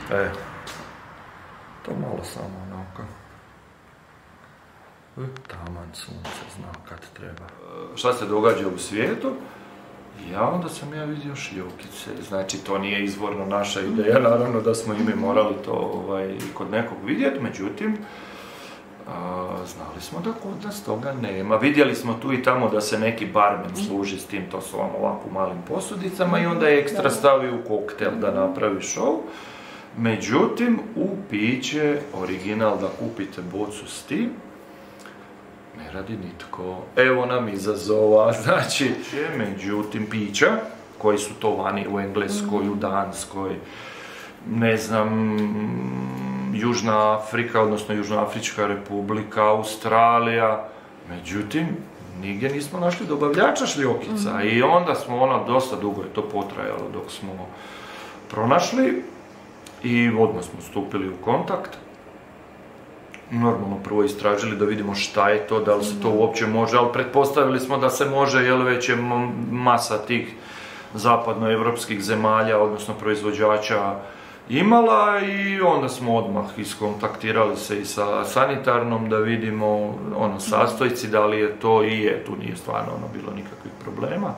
To malo samo onako. Taman sunce zna kad treba. Šta se događa u svijetu? Onda sam ja vidio šljokice. Znači, to nije izvorno naša ideja, naravno da smo i mi morali to kod nekog vidjeti, međutim, znali smo da kod nas toga nema. Vidjeli smo tu i tamo da se neki barmen služi s tim, to su vam ovako u malim posudicama i onda je ekstra stavio u koktel da napravi show. Međutim, u piće, original da kupite bocu s tim, ne radi nitko. Evo nam izazova, znači, međutim, pića, koji su to vani u Engleskoj, u Danskoj, ne znam, Južna Afrika, odnosno Južnoafrička republika, Australija, međutim, nigdje nismo našli dobavljača šljokica i onda smo, dosta dugo je to potrajalo dok smo pronašli i odmah smo stupili u kontakt. Normalno prvo istražili da vidimo šta je to, da li se to uopće može, ali pretpostavili smo da se može, jer već je masa tih zapadnoevropskih zemalja, odnosno proizvođača imala i onda smo odmah iskontaktirali se i sa sanitarnom da vidimo sastojci, da li je to i je, tu nije stvarno bilo nikakvih problema.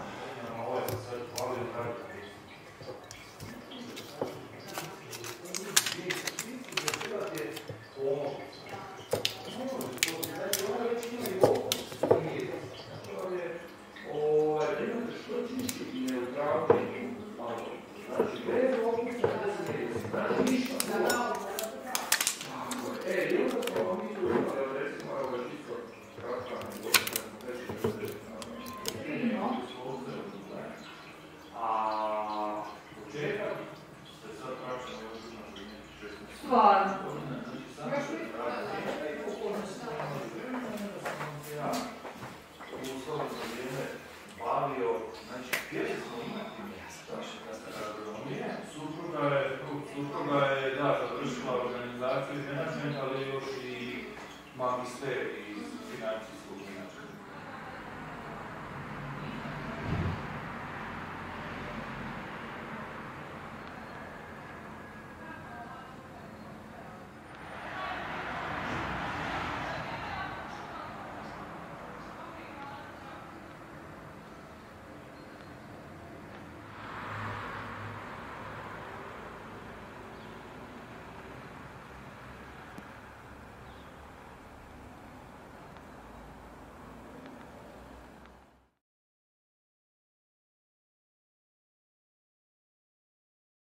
Supruga je, završila organizaciju i menadžment, ali još i magister iz financijskog